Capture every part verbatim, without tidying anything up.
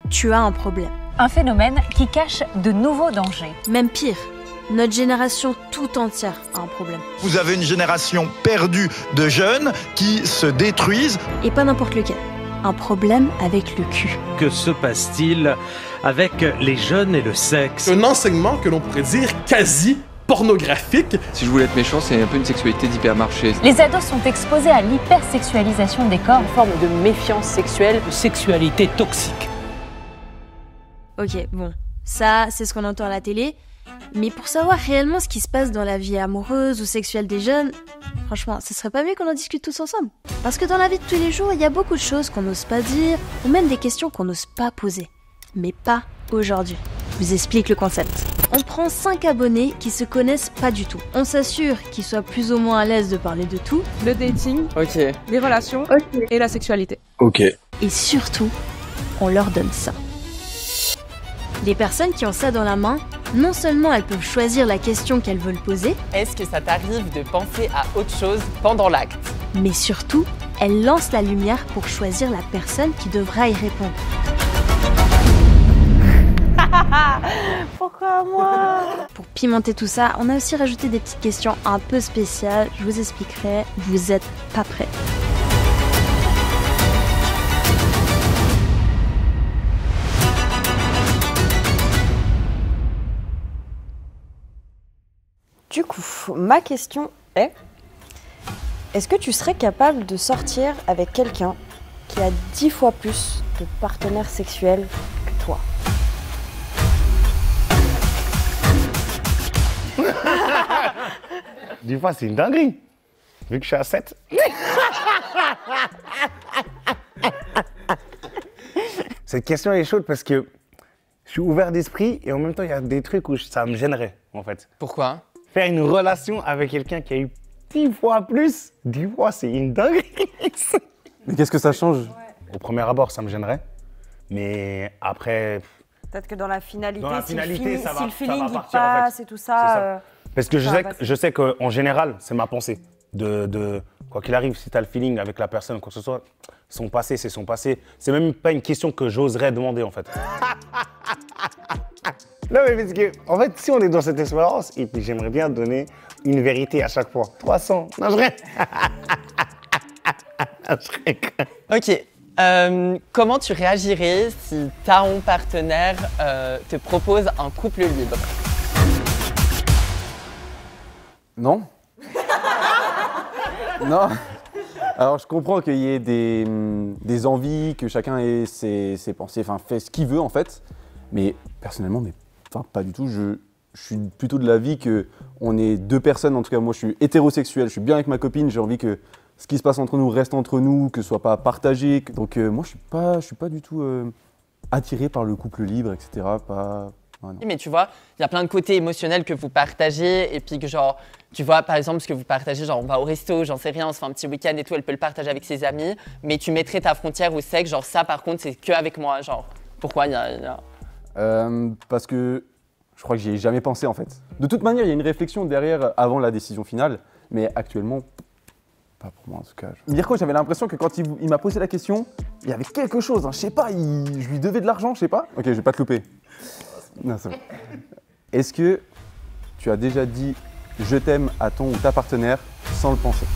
tu as un problème. Un phénomène qui cache de nouveaux dangers. Même pire, notre génération tout entière a un problème. Vous avez une génération perdue de jeunes qui se détruisent. Et pas n'importe lequel. Un problème avec le cul. Que se passe-t-il avec les jeunes et le sexe? Un enseignement que l'on pourrait dire quasi pornographique. Si je voulais être méchant, c'est un peu une sexualité d'hypermarché. Les ados sont exposés à l'hypersexualisation des corps. Une forme de méfiance sexuelle. De sexualité toxique. Ok, bon, ça, c'est ce qu'on entend à la télé. Mais pour savoir réellement ce qui se passe dans la vie amoureuse ou sexuelle des jeunes, franchement, ce serait pas mieux qu'on en discute tous ensemble. Parce que dans la vie de tous les jours, il y a beaucoup de choses qu'on n'ose pas dire, ou même des questions qu'on n'ose pas poser. Mais pas aujourd'hui. Je vous explique le concept. On prend cinq abonnés qui se connaissent pas du tout. On s'assure qu'ils soient plus ou moins à l'aise de parler de tout. Le dating, Ok. les relations okay. Et la sexualité. Ok. Et surtout, on leur donne ça. Les personnes qui ont ça dans la main, non seulement elles peuvent choisir la question qu'elles veulent poser, est-ce que ça t'arrive de penser à autre chose pendant l'acte? Mais surtout, elles lancent la lumière pour choisir la personne qui devra y répondre. Pourquoi moi? Pour pimenter tout ça, on a aussi rajouté des petites questions un peu spéciales, je vous expliquerai, vous êtes pas prêts. Du coup, ma question est, est-ce que tu serais capable de sortir avec quelqu'un qui a dix fois plus de partenaires sexuels que toi? dix fois, c'est une dinguerie, vu que je suis à sept. Cette question est chaude parce que je suis ouvert d'esprit et en même temps, il y a des trucs où ça me gênerait, en fait. Pourquoi? Faire une relation avec quelqu'un qui a eu dix fois plus, dix fois, c'est une dinguerie. Mais qu'est-ce que ça change? Ouais. Au premier abord, ça me gênerait. Mais après... Peut-être que dans la finalité, dans la si, finalité le, feeling, ça va, si le feeling ça va il partir, passe en fait. Et tout ça... ça. Euh, Parce que je sais, passer. je sais qu'en général, c'est ma pensée. De, de, quoi qu'il arrive, si tu as le feeling avec la personne, quoi que ce soit, son passé, c'est son passé. C'est même pas une question que j'oserais demander, en fait. Non, mais parce que, en fait, si on est dans cette expérience, et puis j'aimerais bien donner une vérité à chaque fois. trois cents. Non, je rêve. Ok. Euh, comment tu réagirais si ton partenaire euh, te propose un couple libre? Non. Non. Alors, je comprends qu'il y ait des, des envies, que chacun ait ses, ses pensées, enfin, fait ce qu'il veut, en fait. Mais personnellement, mais, enfin, pas du tout. Je, je suis plutôt de l'avis qu'on est deux personnes. En tout cas, moi, je suis hétérosexuel. Je suis bien avec ma copine. J'ai envie que ce qui se passe entre nous reste entre nous, que ce soit pas partagé. Donc, euh, moi, je suis pas, je suis pas du tout euh, attiré par le couple libre, et cetera. Pas... Ah, non. Mais tu vois, il y a plein de côtés émotionnels que vous partagez et puis que genre, tu vois, par exemple, ce que vous partagez, genre on va au resto, j'en sais rien, on se fait un petit week-end et tout, elle peut le partager avec ses amis, mais tu mettrais ta frontière au sexe, genre ça par contre, c'est que avec moi, genre, pourquoi il y a... Y a... Euh, parce que je crois que j'y ai jamais pensé en fait. De toute manière, il y a une réflexion derrière avant la décision finale, mais actuellement, pas pour moi en tout cas. Mirko, j'avais l'impression que quand il, il m'a posé la question, il y avait quelque chose, hein, je sais pas, il, je lui devais de l'argent, je sais pas. Ok, je vais pas te louper. Non, c'est bon. Est-ce que tu as déjà dit « je t'aime » à ton ou ta partenaire sans le penser?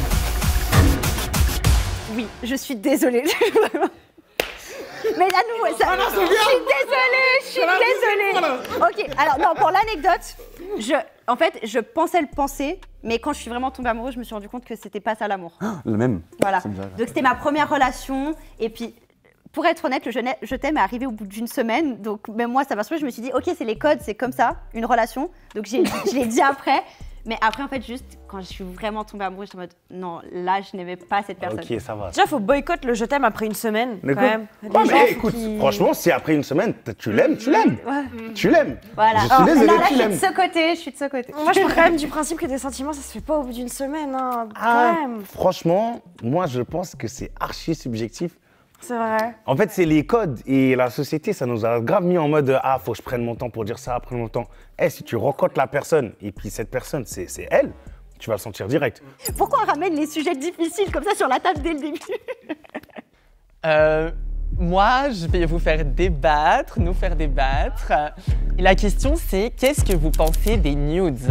Oui, je suis désolée. Mais à nouveau, ça... Ah non, je suis désolée, je suis désolée. Ok, alors non, pour l'anecdote, je, en fait, je pensais le penser, mais quand je suis vraiment tombée amoureuse, je me suis rendu compte que c'était pas ça l'amour. Ah, le même. Voilà. Donc c'était ma première relation, et puis pour être honnête, le je t'aime est arrivé au bout d'une semaine, donc même moi ça m'a saoulée, je me suis dit ok, c'est les codes, c'est comme ça, une relation. Donc j'ai, je l'ai dit après. Mais après, en fait, juste, quand je suis vraiment tombée amoureuse, j'étais en mode, non, là, je n'aimais pas cette personne. Ok, ça va. Déjà, il faut boycotter le je t'aime après une semaine, quand même. Ouais, mais écoute, qui... franchement, si après une semaine, tu l'aimes, tu l'aimes. Ouais. Tu l'aimes. Voilà. Je suis désolée, là, là, tu l'aimes. Je suis de ce côté, je suis de ce côté. Moi, je pars quand même du principe que des sentiments, ça se fait pas au bout d'une semaine, hein, ah, quand même. Franchement, moi, je pense que c'est archi subjectif. C'est vrai. En fait, c'est les codes et la société, ça nous a grave mis en mode « Ah, faut que je prenne mon temps pour dire ça, prendre mon temps. » Eh, hey, si tu rencontres la personne et puis cette personne, c'est elle, tu vas le sentir direct. Pourquoi on ramène les sujets difficiles comme ça sur la table dès le début? euh, Moi, je vais vous faire débattre, nous faire débattre. Et la question, c'est qu'est-ce que vous pensez des nudes?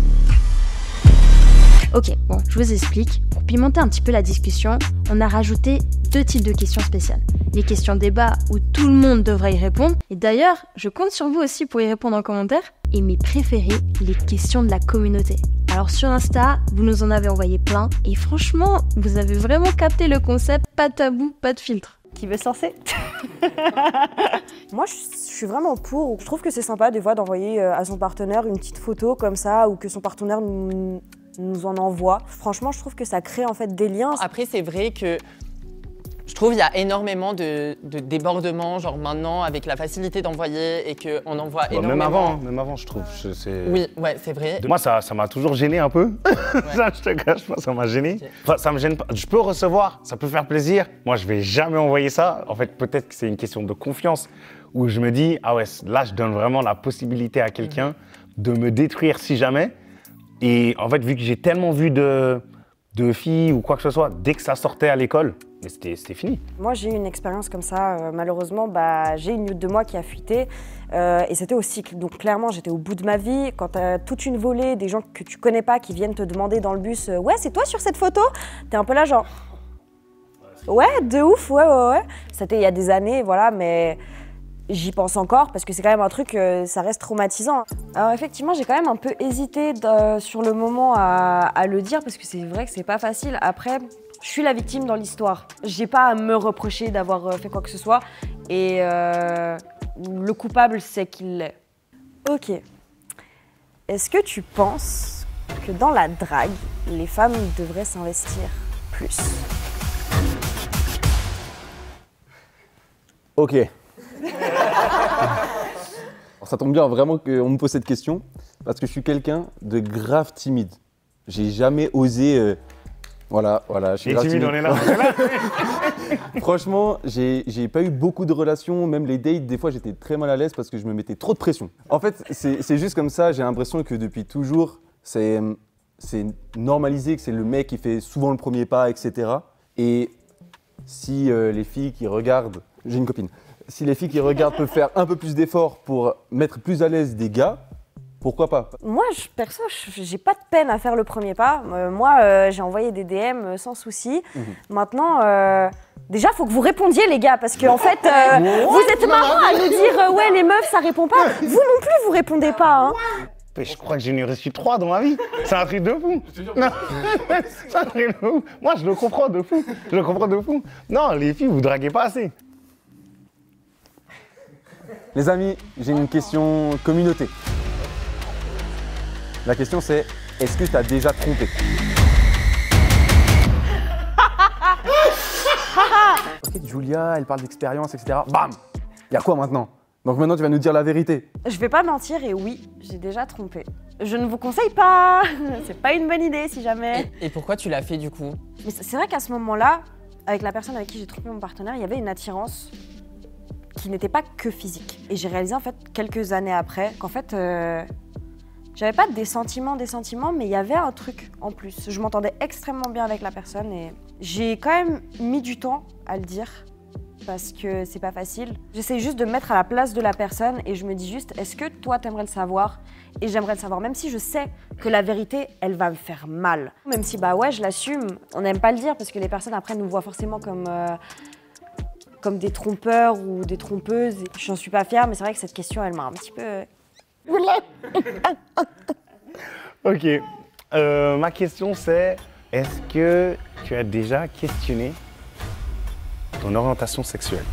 Ok, bon, je vous explique. Pour pimenter un petit peu la discussion, on a rajouté deux types de questions spéciales. Les questions débat où tout le monde devrait y répondre. Et d'ailleurs, je compte sur vous aussi pour y répondre en commentaire. Et mes préférés, les questions de la communauté. Alors sur Insta, vous nous en avez envoyé plein. Et franchement, vous avez vraiment capté le concept, pas de tabou, pas de filtre. Qui veut se lancer? Moi, je, je suis vraiment pour. Je trouve que c'est sympa des fois d'envoyer à son partenaire une petite photo comme ça ou que son partenaire nous, nous en envoie. Franchement, je trouve que ça crée en fait des liens. Après, c'est vrai que je trouve qu'il y a énormément de, de débordements, genre maintenant, avec la facilité d'envoyer et qu'on envoie bah, énormément. Même avant, hein, même avant, je trouve. Je, c'est... Oui, ouais, c'est vrai. Moi, ça, ça m'a toujours gêné un peu. Ouais. Ça, je te cache pas, ça m'a gêné. Okay. Enfin, ça me gêne pas. Je peux recevoir, ça peut faire plaisir. Moi, je vais jamais envoyer ça. En fait, peut-être que c'est une question de confiance où je me dis, ah ouais, là, je donne vraiment la possibilité à quelqu'un mm-hmm. de me détruire si jamais. Et en fait, vu que j'ai tellement vu de, de filles ou quoi que ce soit, dès que ça sortait à l'école, mais c'était, c'était fini. Moi, j'ai eu une expérience comme ça. Euh, malheureusement, bah, j'ai une nude de moi qui a fuité. Euh, et c'était au cycle. Donc clairement, j'étais au bout de ma vie. Quand tu as toute une volée, des gens que tu connais pas qui viennent te demander dans le bus euh, « Ouais, c'est toi sur cette photo ?» T'es un peu là genre « Ouais, de ouf, ouais, ouais, ouais. » C'était il y a des années, voilà, mais j'y pense encore parce que c'est quand même un truc, euh, ça reste traumatisant. Alors effectivement, j'ai quand même un peu hésité de, sur le moment à, à le dire parce que c'est vrai que c'est pas facile. Après, je suis la victime dans l'histoire. J'ai pas à me reprocher d'avoir fait quoi que ce soit et euh, le coupable, c'est qu'il l'est. Ok. Est-ce que tu penses que dans la drague, les femmes devraient s'investir plus? Ok. Alors ça tombe bien vraiment qu'on me pose cette question parce que je suis quelqu'un de grave timide. J'ai jamais osé... Euh, Voilà, voilà, je suis grave timide. On est là, on est là. Franchement, j'ai, j'ai pas eu beaucoup de relations, même les dates, des fois j'étais très mal à l'aise parce que je me mettais trop de pression. En fait, c'est, c'est juste comme ça, j'ai l'impression que depuis toujours, c'est, c'est normalisé que c'est le mec qui fait souvent le premier pas, et cetera. Et si euh, les filles qui regardent, j'ai une copine, si les filles qui regardent peuvent faire un peu plus d'efforts pour mettre plus à l'aise des gars, pourquoi pas? Moi, je, perso, j'ai pas de peine à faire le premier pas. Euh, moi, euh, j'ai envoyé des D M sans souci. Mmh. Maintenant, euh, déjà, faut que vous répondiez, les gars, parce que en fait, euh, vous êtes marrants à nous dire euh, ouais, les meufs, ça répond pas. Vous non plus, vous répondez pas. Hein. Mais je crois que j'en ai reçu trois dans ma vie. C'est un truc de fou. Non, c'est un truc de fou. Moi, je le comprends de fou. Je le comprends de fou. Non, les filles, vous draguez pas assez. Les amis, j'ai une question communauté. La question c'est, est-ce que tu as déjà trompé? Ok, Julia, elle parle d'expérience, et cetera. Bam! Il y a quoi maintenant? Donc maintenant tu vas nous dire la vérité. Je vais pas mentir et oui, j'ai déjà trompé. Je ne vous conseille pas. C'est pas une bonne idée si jamais. Et, et pourquoi tu l'as fait du coup? Mais c'est vrai qu'à ce moment-là, avec la personne avec qui j'ai trompé mon partenaire, il y avait une attirance qui n'était pas que physique. Et j'ai réalisé en fait quelques années après qu'en fait... Euh, J'avais pas des sentiments, des sentiments, mais il y avait un truc en plus. Je m'entendais extrêmement bien avec la personne et j'ai quand même mis du temps à le dire parce que c'est pas facile. J'essaie juste de me mettre à la place de la personne et je me dis juste, est-ce que toi t'aimerais le savoir? Et j'aimerais le savoir, même si je sais que la vérité, elle va me faire mal. Même si bah ouais, je l'assume, on n'aime pas le dire parce que les personnes après nous voient forcément comme, euh, comme des trompeurs ou des trompeuses. J'en suis pas fière, mais c'est vrai que cette question, elle m'a un petit peu... Ok. Euh, ma question c'est, est-ce que tu as déjà questionné ton orientation sexuelle?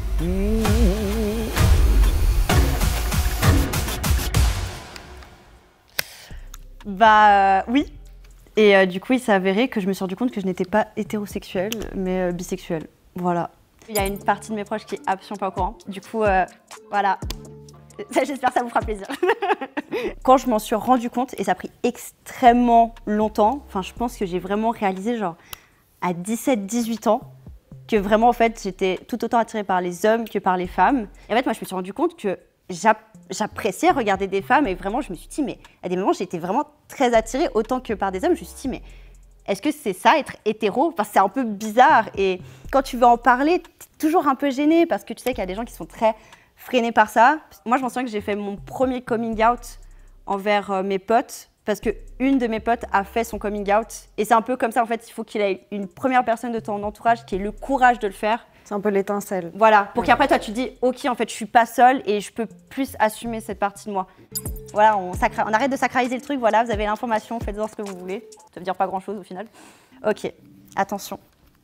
Bah euh, oui. Et euh, du coup, il s'est avéré que je me suis rendu compte que je n'étais pas hétérosexuelle, mais euh, bisexuelle. Voilà. Il y a une partie de mes proches qui est absolument pas au courant. Du coup, euh, voilà. J'espère que ça vous fera plaisir. Quand je m'en suis rendu compte, et ça a pris extrêmement longtemps, enfin je pense que j'ai vraiment réalisé genre à dix-sept dix-huit ans que vraiment en fait j'étais tout autant attirée par les hommes que par les femmes. Et en fait moi je me suis rendu compte que j'appréciais regarder des femmes et vraiment je me suis dit mais à des moments j'étais vraiment très attirée autant que par des hommes. Je me suis dit mais est-ce que c'est ça, être hétéro? Enfin, c'est un peu bizarre. Et quand tu veux en parler, t'es toujours un peu gêné parce que tu sais qu'il y a des gens qui sont très freinés par ça. Moi, je m'en souviens que j'ai fait mon premier coming out envers euh, mes potes parce qu'une de mes potes a fait son coming out. Et c'est un peu comme ça, en fait, il faut qu'il ait une première personne de ton entourage qui ait le courage de le faire. C'est un peu l'étincelle. Voilà, pour qu'après, toi, tu dis, OK, en fait, je suis pas seule et je peux plus assumer cette partie de moi. Voilà, on, sacra... on arrête de sacraliser le truc, voilà, vous avez l'information, faites-en ce que vous voulez. Ça veut dire pas grand-chose au final. OK, attention.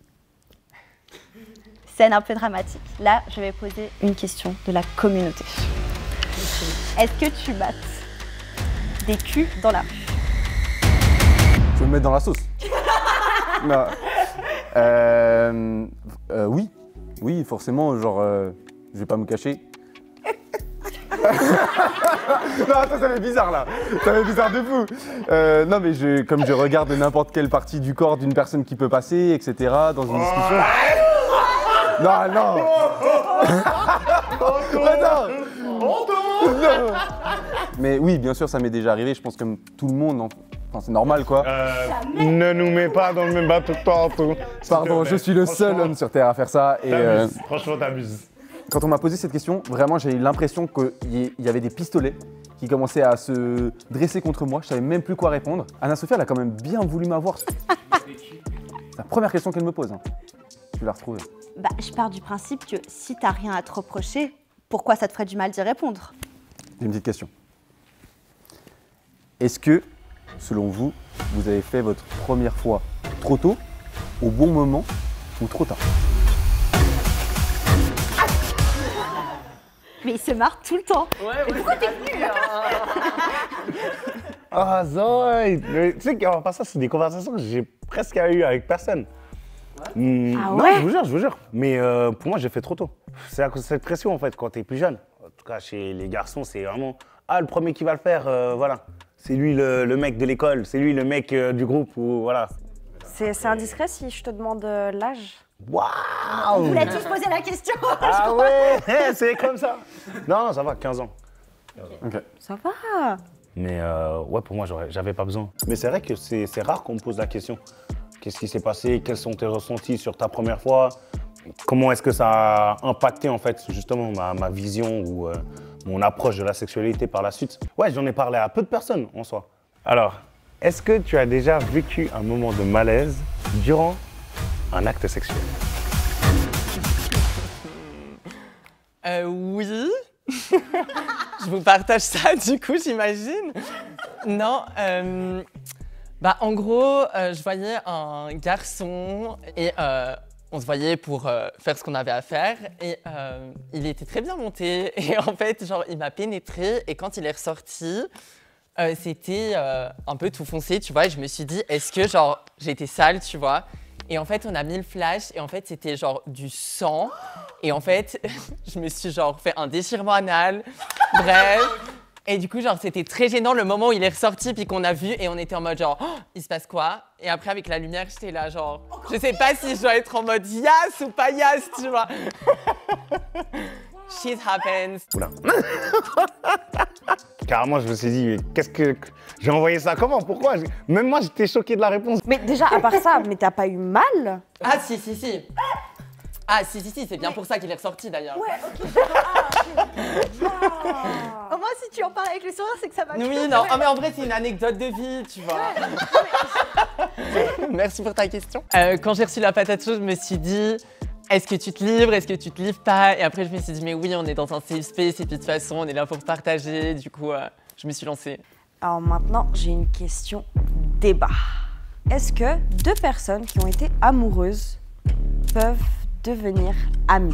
Scène un peu dramatique. Là, je vais poser une question de la communauté. Est-ce que tu battes des culs dans la rue? Tu veux me mettre dans la sauce? Non. Euh, euh, oui, oui, forcément, genre, euh, je vais pas me cacher. Non, attends, ça fait bizarre là. Ça fait bizarre de fou. Euh, non, mais je, comme je regarde n'importe quelle partie du corps d'une personne qui peut passer, et cetera, dans une discussion. Non, non. Attends. Non. Mais oui, bien sûr, ça m'est déjà arrivé. Je pense comme tout le monde. Enfin, c'est normal, quoi. Euh, ne nous mets pas dans le même bateau tantôt. Pardon, je suis le seul homme sur Terre à faire ça. Et euh, franchement, t'abuses. Quand on m'a posé cette question, vraiment, j'ai eu l'impression qu'il y avait des pistolets qui commençaient à se dresser contre moi. Je savais même plus quoi répondre. Anna-Sophie, elle a quand même bien voulu m'avoir. C'est la première question qu'elle me pose. Hein. Je vais la retrouver. Bah, je pars du principe que si t'as rien à te reprocher, pourquoi ça te ferait du mal d'y répondre? J'ai une petite question. Est-ce que, selon vous, vous avez fait votre première fois trop tôt, au bon moment ou trop tard? Mais il se marre tout le temps. Ouais, mais pourquoi t'es venu? Ah, Zoé! Tu sais qu'en passant, c'est des conversations que j'ai presque eues avec personne. Ouais. Mmh, ah non, ouais? je vous jure, je vous jure. Mais euh, pour moi, j'ai fait trop tôt. C'est à cause de cette pression, en fait, quand t'es plus jeune. En tout cas, chez les garçons, c'est vraiment « Ah, le premier qui va le faire, euh, voilà. C'est lui le, le mec de l'école, c'est lui le mec euh, du groupe, ou voilà. » C'est indiscret si je te demande euh, l'âge? Waouh! On voulait tous poser la question. Ah ouais, c'est comme ça. Non, ça va, quinze ans. Okay. Ça va. Mais euh, ouais, pour moi, j'avais pas besoin. Mais c'est vrai que c'est rare qu'on me pose la question. Qu'est-ce qui s'est passé? Quels sont tes ressentis sur ta première fois? Comment est-ce que ça a impacté, en fait, justement, ma, ma vision ou euh, mon approche de la sexualité par la suite? Ouais, j'en ai parlé à peu de personnes, en soi. Alors, est-ce que tu as déjà vécu un moment de malaise durant un acte sexuel? Euh, oui. Je vous partage ça, du coup, j'imagine. Non, euh, bah, en gros, euh, je voyais un garçon et euh, on se voyait pour euh, faire ce qu'on avait à faire et euh, il était très bien monté et en fait, genre, il m'a pénétré et quand il est ressorti, euh, c'était euh, un peu tout foncé, tu vois, et je me suis dit, est-ce que, genre, j'ai été sale, tu vois? Et en fait, on a mis le flash et en fait, c'était genre du sang. Et en fait, je me suis genre fait un déchirement anal. Bref. Et du coup, genre, c'était très gênant le moment où il est ressorti puis qu'on a vu et on était en mode genre, oh, il se passe quoi? Et après, avec la lumière, j'étais là genre, je sais pas si je dois être en mode yes ou pas yes, tu vois. Shit happens. Oula. Carrément, je me suis dit, qu'est-ce que... J'ai envoyé ça comment? Pourquoi? Même moi, j'étais choqué de la réponse. Mais déjà, à part ça, mais t'as pas eu mal? Ah si, si, si. Ah si, si, si, c'est bien pour ça qu'il est ressorti d'ailleurs. Ouais, ok. Ah, okay. Ah. Au moins, si tu en parles avec le sourire, c'est que ça va. Oui, non, ah, mais en vrai, c'est une anecdote de vie, tu vois. Ouais. Merci pour ta question. Euh, quand j'ai reçu la patate chaude, je me suis dit, est-ce que tu te livres, est-ce que tu te livres pas? Et après, je me suis dit, mais oui, on est dans un safe space et puis de toute façon, on est là pour partager. Du coup, euh, je me suis lancée. Alors maintenant, j'ai une question débat. Est-ce que deux personnes qui ont été amoureuses peuvent devenir amies?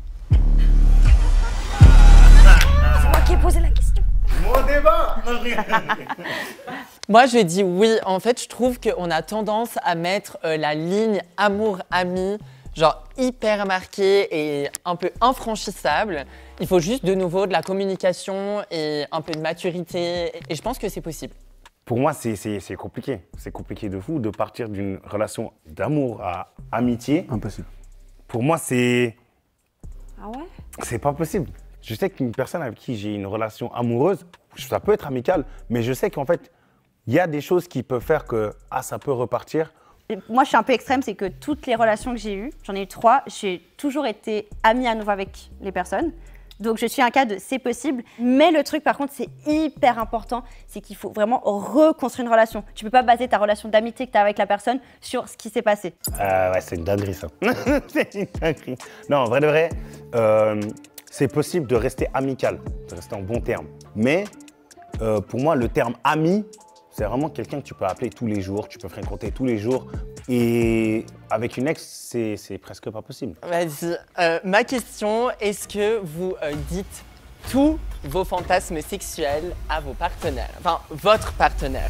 C'est moi qui ai posé la question. Mon débat. Moi, je dis oui. En fait, je trouve qu'on a tendance à mettre euh, la ligne amour-ami genre hyper marquée et un peu infranchissable. Il faut juste de nouveau de la communication et un peu de maturité. Et je pense que c'est possible. Pour moi, c'est compliqué. C'est compliqué de fou de partir d'une relation d'amour à amitié. Impossible. Pour moi, c'est... Ah ouais? C'est pas possible. Je sais qu'une personne avec qui j'ai une relation amoureuse, ça peut être amical, mais je sais qu'en fait, il y a des choses qui peuvent faire que ah, ça peut repartir moi je suis un peu extrême, c'est que toutes les relations que j'ai eues, j'en ai eu trois, j'ai toujours été amie à nouveau avec les personnes. Donc je suis un cas de c'est possible, mais le truc par contre c'est hyper important, c'est qu'il faut vraiment reconstruire une relation. Tu peux pas baser ta relation d'amitié que tu as avec la personne sur ce qui s'est passé. Euh, ouais, c'est une dinguerie ça. C'est une dinguerie. Non, en vrai de vrai, euh, c'est possible de rester amical, de rester en bon terme. Mais euh, pour moi, le terme ami, c'est vraiment quelqu'un que tu peux appeler tous les jours, tu peux fréquenter tous les jours. Et avec une ex, c'est, c'est presque pas possible. Vas-y. Euh, ma question, est-ce que vous euh, dites tous vos fantasmes sexuels à vos partenaires? Enfin, votre partenaire.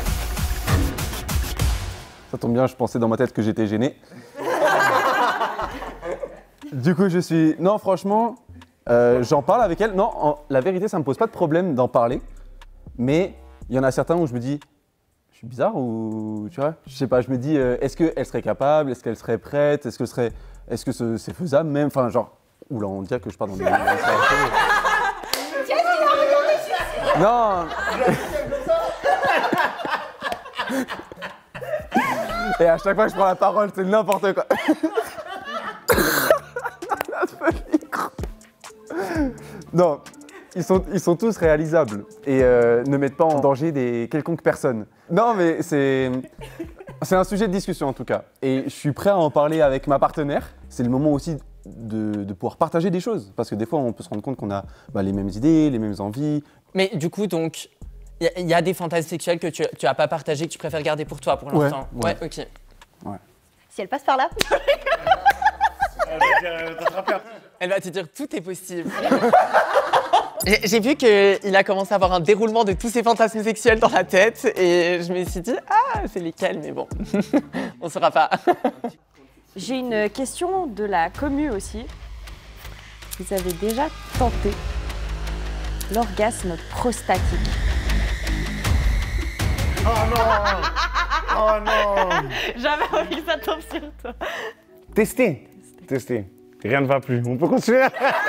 Ça tombe bien, je pensais dans ma tête que j'étais gêné. Du coup, je suis... Non, franchement, euh, j'en parle avec elle. Non, en... la vérité, ça me pose pas de problème d'en parler. Mais il y en a certains où je me dis... Je suis bizarre ou... Tu vois, je sais pas, je me dis, euh, est-ce qu'elle serait capable? Est-ce qu'elle serait prête? Est-ce que, serait... est-ce que ce... c'est faisable même? Enfin, genre... Oula, on dirait que je parle dans des... Non. Et à chaque fois que je prends la parole, c'est n'importe quoi. Non, ils sont, ils sont tous réalisables et euh, ne mettent pas en danger des quelconques personnes. Non, mais c'est, c'est un sujet de discussion en tout cas. Et je suis prêt à en parler avec ma partenaire. C'est le moment aussi de, de pouvoir partager des choses. Parce que des fois, on peut se rendre compte qu'on a bah, les mêmes idées, les mêmes envies. Mais du coup, donc, il y, y a des fantasmes sexuels que tu n'as pas partagés, que tu préfères garder pour toi pour l'instant. Ouais, ouais. ouais ok. Ouais. Si elle passe par là. Elle va te dire tout est possible. J'ai, j'ai vu qu'il a commencé à avoir un déroulement de tous ses fantasmes sexuels dans la tête et je me suis dit ah c'est lesquels, mais bon, on ne saura pas. J'ai une question de la commu aussi. Vous avez déjà tenté l'orgasme prostatique? Oh non! Oh non! J'avais envie que ça tombe sur toi. Tester, tester. Rien ne va plus. On peut continuer?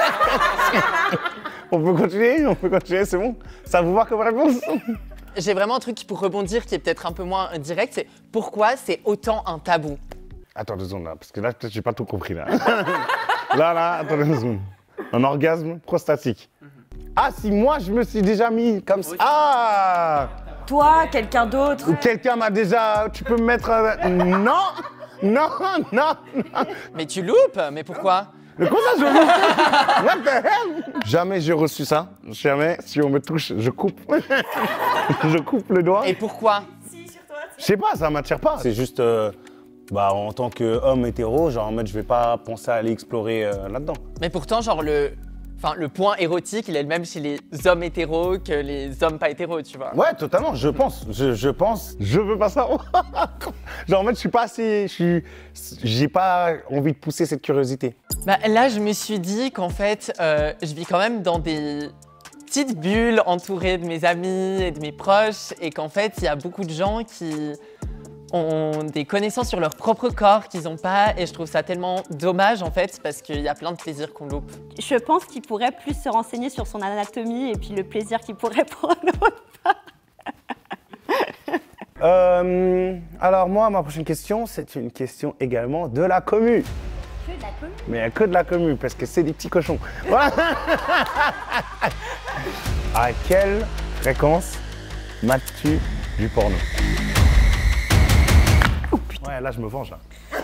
On peut continuer? On peut continuer, c'est bon? Ça vous va comme réponse? J'ai vraiment un truc pour rebondir qui est peut-être un peu moins direct, c'est pourquoi c'est autant un tabou? Attends deux secondes là, parce que là peut-être j'ai pas tout compris là. Là, là, attendez deux secondes. Un orgasme prostatique. Ah, si moi je me suis déjà mis comme ça. Ah! Toi, quelqu'un d'autre? Ou quelqu'un m'a déjà... Tu peux me mettre... euh, Non! Non, non, non. Mais tu loupes? Mais pourquoi? Mais comment ça je loupe? What the hell? Jamais j'ai reçu ça. Jamais. Si on me touche, je coupe. Je coupe le doigt. Et pourquoi? Je sais pas, ça m'attire pas. C'est juste... Euh, bah, en tant qu'homme hétéro, genre en mode je vais pas penser à aller explorer euh, là-dedans. Mais pourtant, genre le... Enfin, le point érotique, il est le même chez les hommes hétéros que les hommes pas hétéros, tu vois. Ouais, totalement, je pense, je, je pense, je veux pas ça. Genre en fait, je suis pas assez, je suis, j'ai pas envie de pousser cette curiosité. Bah là, je me suis dit qu'en fait, euh, je vis quand même dans des petites bulles entourées de mes amis et de mes proches et qu'en fait, il y a beaucoup de gens qui ont des connaissances sur leur propre corps qu'ils n'ont pas et je trouve ça tellement dommage en fait parce qu'il y a plein de plaisirs qu'on loupe. Je pense qu'il pourrait plus se renseigner sur son anatomie et puis le plaisir qu'il pourrait prendre. euh, alors moi, ma prochaine question, c'est une question également de la commu. Que de la commu? Mais que de la commu parce que c'est des petits cochons. Voilà. À quelle fréquence mates-tu du porno? Ouais, là, je me venge, là.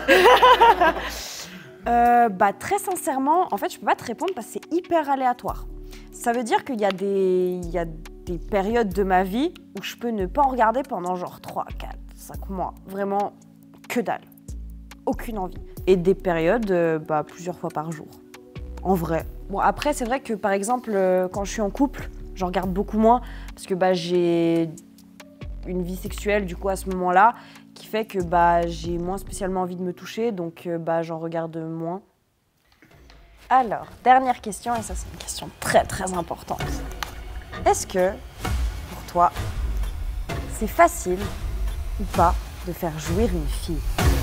euh, bah, très sincèrement, en fait, je peux pas te répondre parce que c'est hyper aléatoire. Ça veut dire qu'il y a des, il y a des périodes de ma vie où je peux ne pas en regarder pendant genre trois, quatre, cinq mois. Vraiment, que dalle. Aucune envie. Et des périodes, euh, bah, plusieurs fois par jour. En vrai. Bon, après, c'est vrai que, par exemple, euh, quand je suis en couple, j'en regarde beaucoup moins parce que bah, j'ai une vie sexuelle, du coup, à ce moment-là, qui fait que bah, j'ai moins spécialement envie de me toucher, donc euh, bah, j'en regarde moins. Alors, dernière question, et ça c'est une question très très importante. Est-ce que, pour toi, c'est facile ou pas de faire jouir une fille?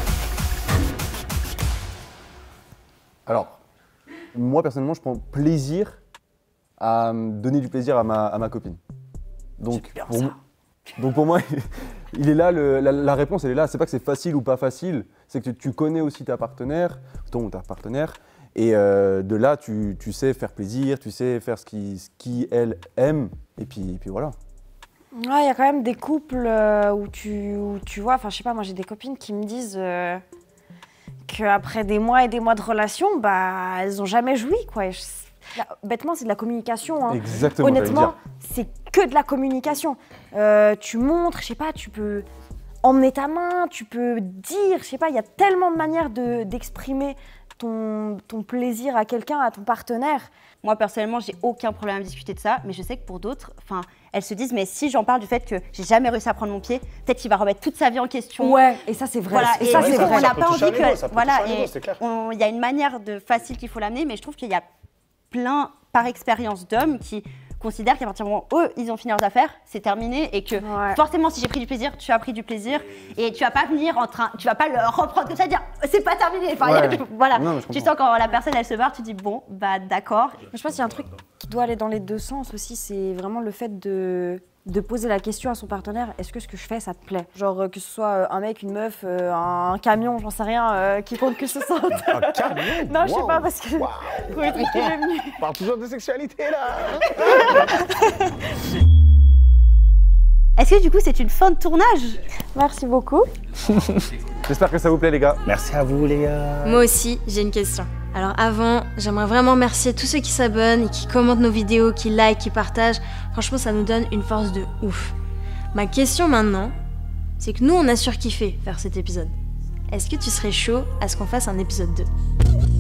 Alors, moi personnellement, je prends plaisir à donner du plaisir à ma, à ma copine. Donc, bien pour, ça. donc pour moi, il est là, le, la, la réponse elle est là. C'est pas que c'est facile ou pas facile, c'est que tu connais aussi ta partenaire, ton ou ta partenaire, et euh, de là tu, tu sais faire plaisir, tu sais faire ce qui, ce qui elle aime, et puis, et puis voilà. Ouais, il y a quand même des couples euh, où, tu, où tu vois, enfin je sais pas, moi j'ai des copines qui me disent euh, qu'après des mois et des mois de relation, bah elles ont jamais joui, quoi. Et je, là, bêtement, c'est de la communication. Hein. Exactement. Honnêtement, c'est que de la communication. Euh, tu montres, je sais pas, tu peux emmener ta main, tu peux dire, je sais pas, il y a tellement de manières de, d'exprimer ton, ton plaisir à quelqu'un, à ton partenaire. Moi, personnellement, j'ai aucun problème à discuter de ça, mais je sais que pour d'autres, enfin, elles se disent, mais si j'en parle du fait que j'ai jamais réussi à prendre mon pied, peut-être qu'il va remettre toute sa vie en question. Ouais, et ça c'est vrai. Voilà, et et ça c'est vrai. On n'a pas envie niveau, que, voilà, et il y a une manière de facile qu'il faut l'amener, mais je trouve qu'il y a plein, par expérience, d'hommes qui considèrent qu'à partir du moment où eux, ils ont fini leurs affaires, c'est terminé et que ouais. forcément, si j'ai pris du plaisir, tu as pris du plaisir et tu vas pas venir en train, tu vas pas le reprendre comme ça et dire c'est pas terminé. Enfin, Ouais. y a, voilà. Non, tu sens quand la personne elle se barre, tu dis bon, bah d'accord. Je pense qu'il y a un truc qui doit aller dans les deux sens aussi, c'est vraiment le fait de, de poser la question à son partenaire, est-ce que ce que je fais, ça te plaît? Genre euh, que ce soit euh, un mec, une meuf, euh, un camion, j'en sais rien, euh, qui compte que ce soit. Un camion? Non, je sais Wow. pas, parce que Wow. pour le truc qui m'est venu. On parle toujours de sexualité là. Est-ce que du coup c'est une fin de tournage? Merci beaucoup. J'espère que ça vous plaît les gars. Merci à vous les gars. Moi aussi, j'ai une question. Alors avant, j'aimerais vraiment remercier tous ceux qui s'abonnent et qui commentent nos vidéos, qui like, qui partagent. Franchement, ça nous donne une force de ouf. Ma question maintenant, c'est que nous, on a surkiffé faire cet épisode. Est-ce que tu serais chaud à ce qu'on fasse un épisode deux?